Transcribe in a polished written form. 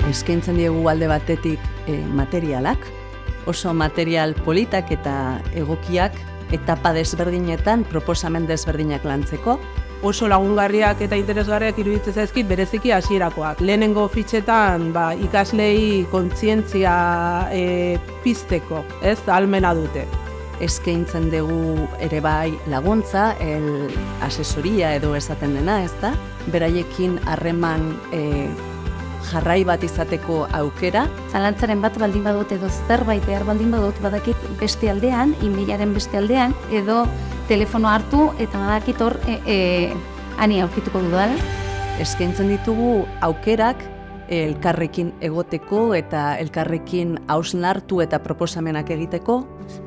Eskaintzen diegu alde batetik materialak, oso material politak eta egokiak, etapa desberdinetan proposamen desberdinak lantzeko. Oso lagungarriak eta interesgarriak iruditzen zaizkit bereziki hasierakoak. Lehenengo fitxetan ikaslei kontzientzia pizteko, ez, ahalmena dute. Eskaintzen dugu ere bai laguntza, asesoria edo esaten dena, ez da? Beraiekin harreman jarrai bat izateko aukera. Zalantzaren bat baldin badut edo zerbait behar baldin badut badakit beste aldean, e-mailaren beste aldean, edo telefono hartu eta badakit hor ani aurkituko dudala. Eskaintzen ditugu aukerak elkarrekin egoteko eta elkarrekin hausnartu eta proposamenak egiteko.